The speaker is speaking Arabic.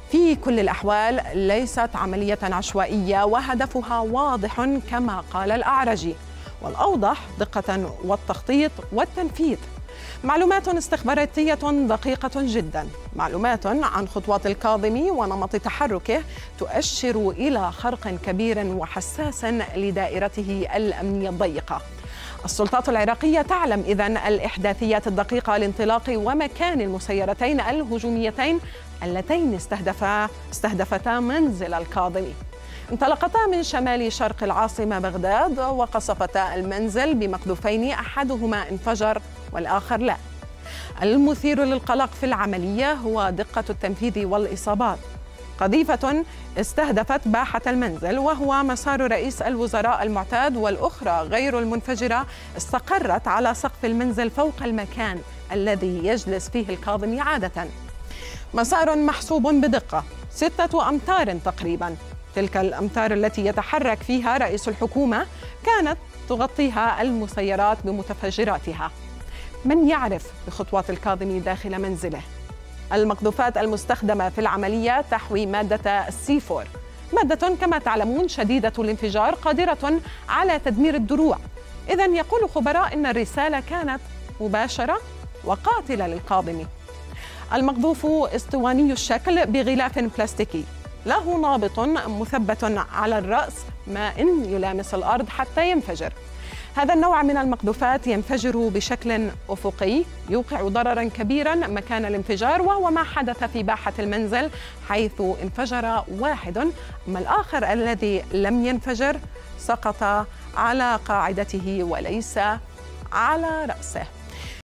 في كل الأحوال ليست عملية عشوائية وهدفها واضح كما قال الأعرجي، والأوضح دقة والتخطيط والتنفيذ. معلومات استخباراتية دقيقة جدا، معلومات عن خطوات الكاظمي ونمط تحركه تؤشر إلى خرق كبير وحساس لدائرته الأمنية الضيقة. السلطات العراقية تعلم إذن الإحداثيات الدقيقة لانطلاق ومكان المسيرتين الهجوميتين اللتين استهدفتا منزل الكاظمي. انطلقتا من شمال شرق العاصمة بغداد وقصفتا المنزل بمقذوفين، أحدهما انفجر والآخر لا. المثير للقلق في العملية هو دقة التنفيذ والإصابات. قذيفة استهدفت باحة المنزل وهو مسار رئيس الوزراء المعتاد، والأخرى غير المنفجرة استقرت على سقف المنزل فوق المكان الذي يجلس فيه الكاظمي عادة. مسار محسوب بدقة 6 أمتار تقريبا. تلك الأمتار التي يتحرك فيها رئيس الحكومة كانت تغطيها المسيرات بمتفجراتها. من يعرف بخطوات الكاظمي داخل منزله؟ المقذوفات المستخدمة في العملية تحوي مادة السي 4، مادة كما تعلمون شديدة الانفجار قادرة على تدمير الدروع. إذن يقول خبراء إن الرسالة كانت مباشرة وقاتلة للكاظمي. المقذوف اسطواني الشكل بغلاف بلاستيكي، له نابط مثبت على الرأس ما إن يلامس الأرض حتى ينفجر. هذا النوع من المقذوفات ينفجر بشكل أفقي يوقع ضرراً كبيراً مكان الانفجار، وهو ما حدث في باحة المنزل حيث انفجر واحد، أما الآخر الذي لم ينفجر سقط على قاعدته وليس على رأسه.